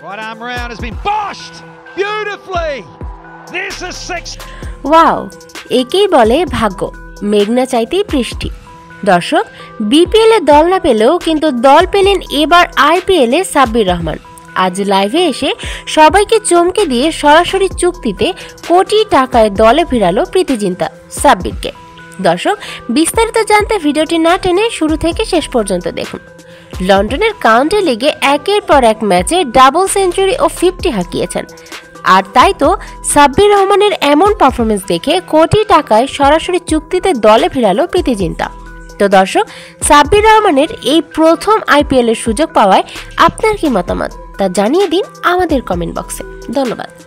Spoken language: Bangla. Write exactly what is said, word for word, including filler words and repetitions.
Right arm round has been boshed beautifully. This is six. Wow, একেই বলে ভাগ্য, মেঘনা চাইতেই বৃষ্টি। দর্শক, বিপিএল এ দল না পেলেও কিন্তু দল পেলেন এবার আইপিএল এ সাব্বির রহমান। আজ লাইভে এসে সবাইকে চমকে দিয়ে সরাসরি চুক্তিতে কোটি টাকায় দলে ফিরালো প্রীতি জিন্তা সাব্বিরকে। দর্শক, বিস্তারিত জানতে ভিডিওটি না টেনে শুরু থেকে শেষ পর্যন্ত দেখুন। লন্ডনের কাউন্টি লিগে একের পর এক ম্যাচে ডাবল সেঞ্চুরি ও ফিফটি হাঁকিয়েছেন। আর তাই তো সাব্বির রহমানের এমন পারফরমেন্স দেখে কোটি টাকায় সরাসরি চুক্তিতে দলে ফিরালো প্রীতি জিন্তা। তো দর্শক, সাব্বির রহমানের এই প্রথম আইপিএল এর সুযোগ পাওয়ায় আপনার কি মতামত তা জানিয়ে দিন আমাদের কমেন্ট বক্সে। ধন্যবাদ।